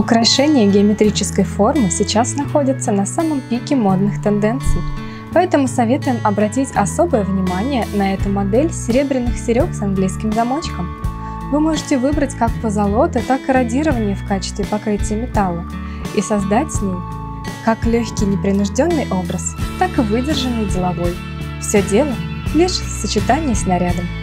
Украшения геометрической формы сейчас находятся на самом пике модных тенденций, поэтому советуем обратить особое внимание на эту модель серебряных серег с английским замочком. Вы можете выбрать как позолоту, так и радирование в качестве покрытия металла и создать с ней как легкий непринужденный образ, так и выдержанный деловой. Все дело лишь в сочетании с нарядом.